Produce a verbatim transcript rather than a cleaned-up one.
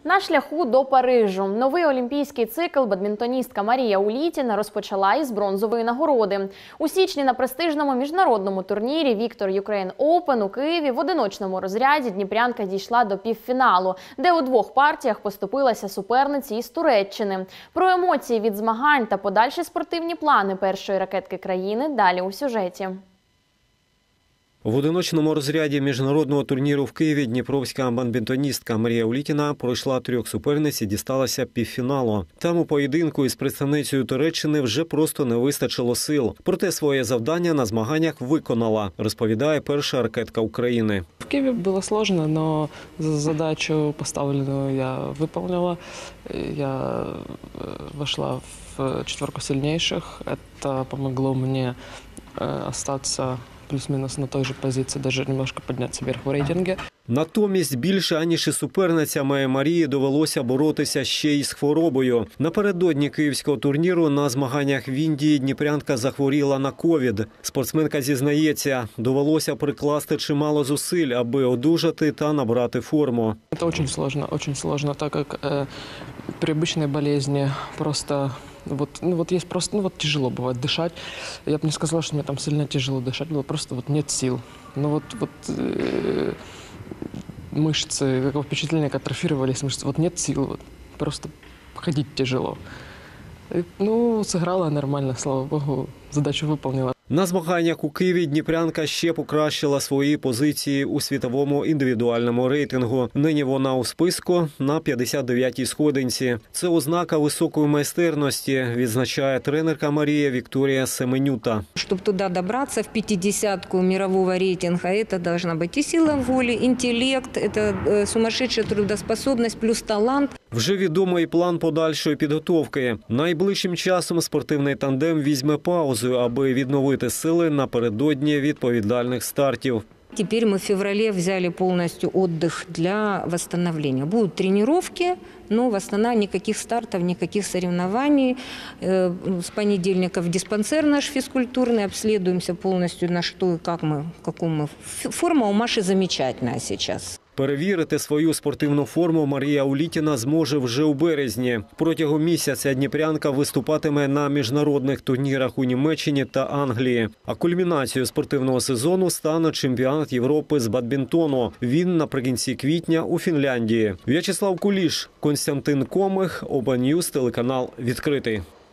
На шляху до Парижу. Новий олімпійський цикл бадмінтоністка Марія Улітіна розпочала із бронзової нагороди. У січні на престижному міжнародному турнірі «Віктор Юкрейн Оупен» у Києві в одиночному розряді дніпрянка дійшла до півфіналу, де у двох партіях поступилася суперниці із Туреччини. Про емоції від змагань та подальші спортивні плани першої ракетки країни далі у сюжеті. В одиночному розряді міжнародного турніру в Києві дніпровська бадмінтоністка Марія Улітіна пройшла трьох суперниць і дісталася півфіналу. Там у поєдинку із представницею Туреччини вже просто не вистачило сил. Проте своє завдання на змаганнях виконала, розповідає перша ракетка України. В Киеве было сложно, но задачу поставленную я выполнила. Я вошла в четверку сильнейших. Это помогло мне остаться плюс-мінус на той же позиції, навіть немножко піднятися вверх в рейтингі. Натомість більше, аніж і суперницями, Марії довелося боротися ще й з хворобою. Напередодні київського турніру на змаганнях в Індії дніпрянка захворіла на ковід. Спортсменка зізнається, довелося прикласти чимало зусиль, аби одужати та набрати форму. Це дуже складно, дуже складно, так як э, при обычной болезни просто... Вот, ну вот есть просто, ну вот тяжело бывает дышать. Я бы не сказала, что мне там сильно тяжело дышать было, просто вот нет сил. Ну вот, вот э, мышцы, как впечатление, как атрофировались мышцы, вот нет сил, вот, просто ходить тяжело. И, ну, сыграла нормально, слава богу, задачу выполнила. На змаганнях у Києві дніпрянка ще покращила свої позиції у світовому індивідуальному рейтингу. Нині вона у списку на п'ятдесят дев'ятій сходинці. Це ознака високої майстерності, відзначає тренерка Марія Вікторія Семенюта. Щоб туди добратися, в п'ятдесятку мирового рейтингу, це должна бути і сила волі, інтелект, це сумасшедша трудоспособність плюс талант. Вже відомий план подальшої підготовки. Найближчим часом спортивний тандем візьме паузу, аби відновити сили напередодні відповідальних стартів. Теперь мы в феврале взяли полностью отдых для восстановления. Будут тренировки, но в основном никаких стартов, никаких соревнований. С понедельника в диспансер наш физкультурный, обследуемся полностью, на что и как мы, какую мы. Форма у Маши замечательная сейчас. Перевірити свою спортивну форму Марія Улітіна зможе вже у березні. Протягом місяця дніпрянка виступатиме на міжнародних турнірах у Німеччині та Англії. А кульмінацією спортивного сезону стане чемпіонат Європи з бадмінтону. Він наприкінці квітня у Фінляндії. В'ячеслав Куліш, Костянтин Комих, Open News, телеканал «Відкритий».